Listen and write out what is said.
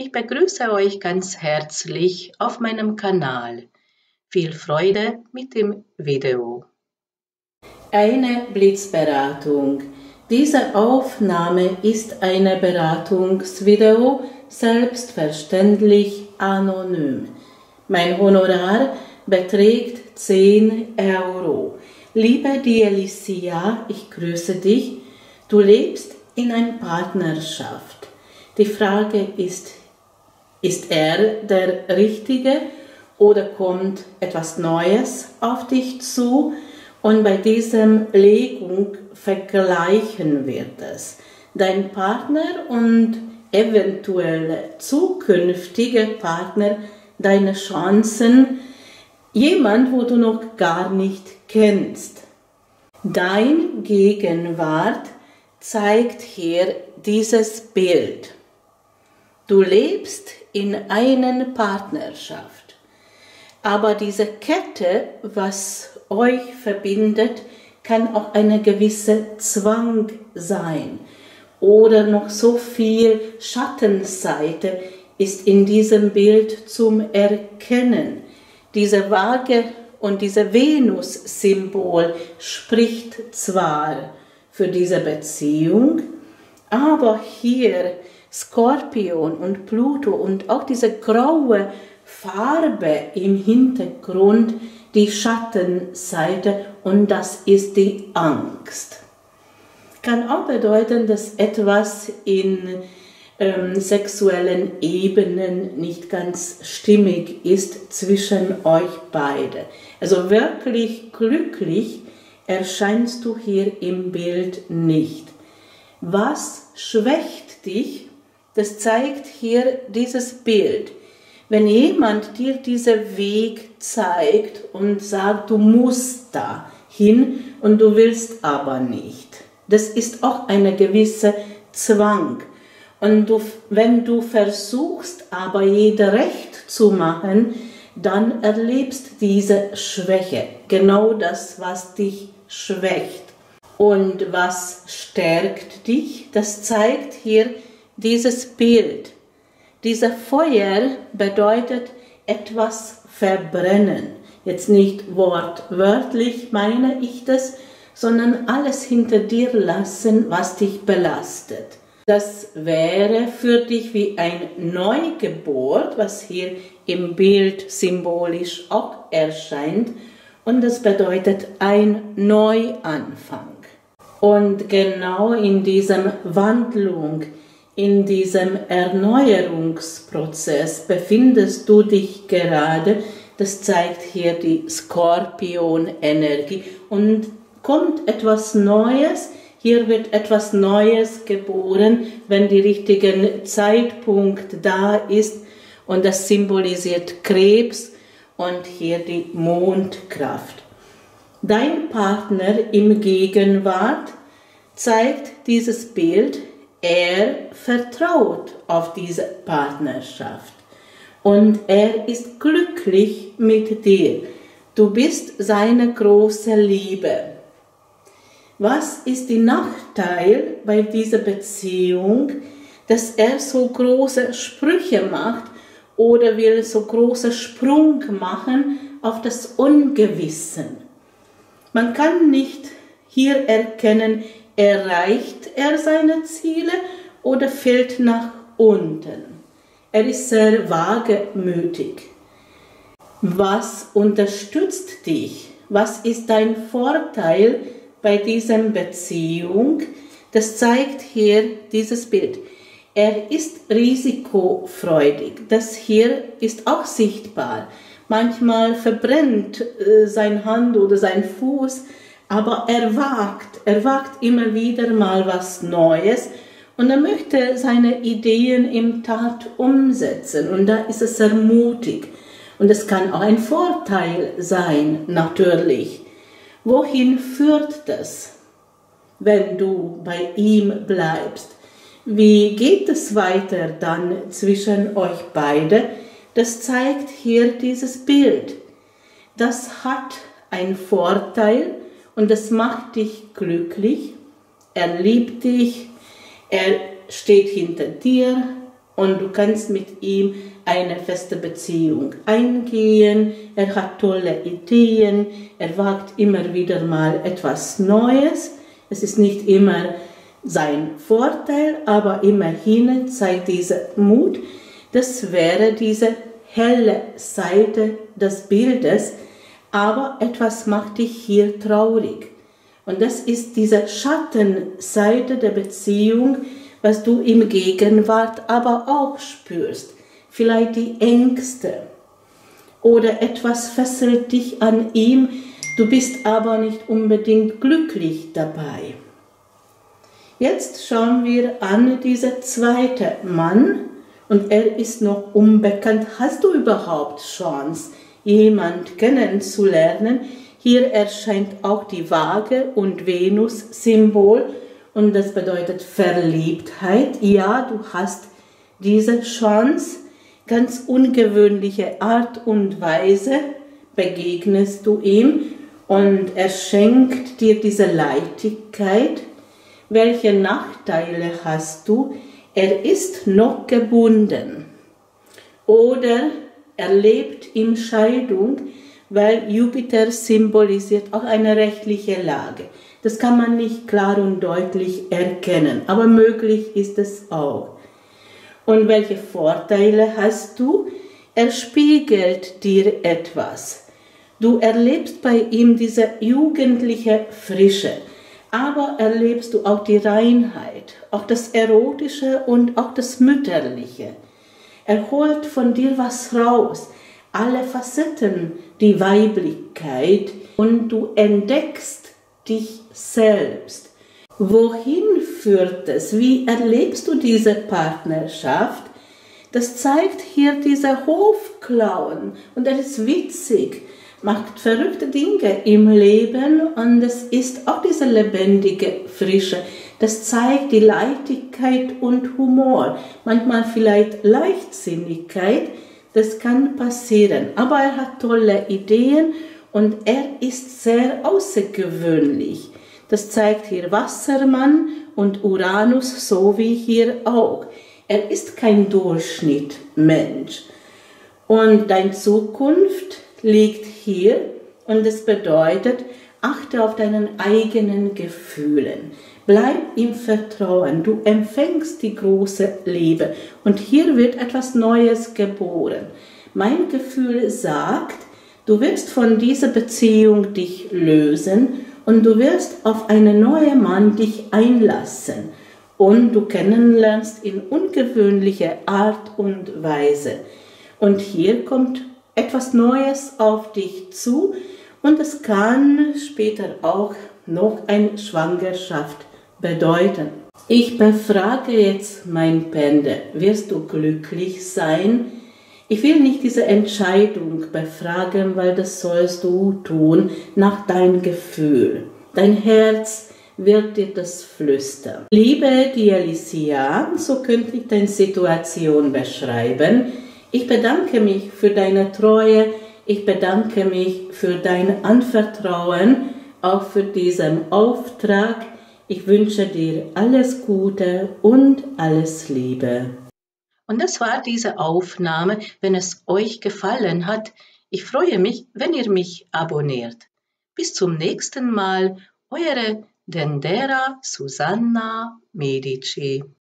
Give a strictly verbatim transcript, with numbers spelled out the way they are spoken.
Ich begrüße euch ganz herzlich auf meinem Kanal. Viel Freude mit dem Video. Eine Blitzberatung. Diese Aufnahme ist eine Beratungsvideo, selbstverständlich anonym. Mein Honorar beträgt zehn Euro. Liebe Dielysia, ich grüße dich. Du lebst in einer Partnerschaft. Die Frage ist, ist er der Richtige oder kommt etwas Neues auf dich zu? Und bei dieser Legung vergleichen wir das. Dein Partner und eventuell zukünftige Partner, deine Chancen, jemand, wo du noch gar nicht kennst. Dein Gegenwart zeigt hier dieses Bild. Du lebst in einer Partnerschaft, aber diese Kette, was euch verbindet, kann auch eine gewisse Zwang sein oder noch so viel Schattenseite ist in diesem Bild zum Erkennen. Diese Waage und dieser Venus-Symbol spricht zwar für diese Beziehung, aber hier Skorpion und Pluto und auch diese graue Farbe im Hintergrund, die Schattenseite, und das ist die Angst. Kann auch bedeuten, dass etwas in ähm, sexuellen Ebenen nicht ganz stimmig ist zwischen euch beide. Also wirklich glücklich erscheinst du hier im Bild nicht. Was schwächt dich? Das zeigt hier dieses Bild. Wenn jemand dir diesen Weg zeigt und sagt, du musst da hin und du willst aber nicht. Das ist auch eine gewisse Zwang. Und du, wenn du versuchst, aber jeder recht zu machen, dann erlebst diese Schwäche. Genau das, was dich schwächt. Und was stärkt dich? Das zeigt hier dieses Bild. Dieser Feuer bedeutet etwas verbrennen. Jetzt nicht wortwörtlich meine ich das, sondern alles hinter dir lassen, was dich belastet. Das wäre für dich wie ein Neugeburt, was hier im Bild symbolisch auch erscheint. Und das bedeutet ein Neuanfang. Und genau in dieser Wandlung, in diesem Erneuerungsprozess befindest du dich gerade. Das zeigt hier die Skorpion-Energie. Und kommt etwas Neues, hier wird etwas Neues geboren, wenn der richtige Zeitpunkt da ist. Und das symbolisiert Krebs und hier die Mondkraft. Dein Partner im Gegenwart zeigt dieses Bild. Er vertraut auf diese Partnerschaft und er ist glücklich mit dir. Du bist seine große Liebe. Was ist der Nachteil bei dieser Beziehung, dass er so große Sprüche macht oder will so große Sprung machen auf das Ungewissen? Man kann nicht hier erkennen, erreicht er seine Ziele oder fällt nach unten? Er ist sehr wagemütig. Was unterstützt dich? Was ist dein Vorteil bei dieser Beziehung? Das zeigt hier dieses Bild. Er ist risikofreudig. Das hier ist auch sichtbar. Manchmal verbrennt äh, seine Hand oder sein Fuß, aber er wagt, er wagt immer wieder mal was Neues und er möchte seine Ideen in Tat umsetzen und da ist es sehr mutig und es kann auch ein Vorteil sein, natürlich. Wohin führt das, wenn du bei ihm bleibst? Wie geht es weiter dann zwischen euch beide? Das zeigt hier dieses Bild. Das hat einen Vorteil, und das macht dich glücklich, er liebt dich, er steht hinter dir, und du kannst mit ihm eine feste Beziehung eingehen. Er hat tolle Ideen, er wagt immer wieder mal etwas Neues. Es ist nicht immer sein Vorteil, aber immerhin zeigt dieser Mut. Das wäre diese helle Seite des Bildes, aber etwas macht dich hier traurig. Und das ist diese Schattenseite der Beziehung, was du im Gegenwart aber auch spürst. Vielleicht die Ängste oder etwas fesselt dich an ihm, du bist aber nicht unbedingt glücklich dabei. Jetzt schauen wir an diesen zweiten Mann und er ist noch unbekannt. Hast du überhaupt Chance, jemanden kennenzulernen? Hier erscheint auch die Waage und Venus-Symbol und das bedeutet Verliebtheit. Ja, du hast diese Chance. Ganz ungewöhnliche Art und Weise begegnest du ihm und er schenkt dir diese Leichtigkeit. Welche Nachteile hast du? Er ist noch gebunden oder er lebt in Scheidung, weil Jupiter symbolisiert auch eine rechtliche Lage. Das kann man nicht klar und deutlich erkennen, aber möglich ist es auch. Und welche Vorteile hast du? Er spiegelt dir etwas. Du erlebst bei ihm diese jugendliche Frische, aber erlebst du auch die Reinheit, auch das Erotische und auch das Mütterliche. Er holt von dir was raus, alle Facetten, die Weiblichkeit und du entdeckst dich selbst. Wohin führt es? Wie erlebst du diese Partnerschaft? Das zeigt hier dieser Hofclown und er ist witzig, macht verrückte Dinge im Leben und es ist auch diese lebendige Frische. Das zeigt die Leichtigkeit und Humor, manchmal vielleicht Leichtsinnigkeit, das kann passieren. Aber er hat tolle Ideen und er ist sehr außergewöhnlich. Das zeigt hier Wassermann und Uranus, so wie hier auch. Er ist kein Durchschnittmensch. Und deine Zukunft liegt hier und das bedeutet, achte auf deinen eigenen Gefühlen. Bleib im Vertrauen, du empfängst die große Liebe und hier wird etwas Neues geboren. Mein Gefühl sagt, du wirst von dieser Beziehung dich lösen und du wirst auf einen neuen Mann dich einlassen und du kennenlernst in ungewöhnlicher Art und Weise. Und hier kommt etwas Neues auf dich zu und es kann später auch noch eine Schwangerschaft bedeuten. Ich befrage jetzt mein Pendel, wirst du glücklich sein? Ich will nicht diese Entscheidung befragen, weil das sollst du tun nach deinem Gefühl. Dein Herz wird dir das flüstern. Liebe Dialysia, so könnte ich deine Situation beschreiben. Ich bedanke mich für deine Treue, ich bedanke mich für dein Anvertrauen, auch für diesen Auftrag. Ich wünsche dir alles Gute und alles Liebe. Und das war diese Aufnahme. Wenn es euch gefallen hat, ich freue mich, wenn ihr mich abonniert. Bis zum nächsten Mal, eure Dendera Susanna Medici.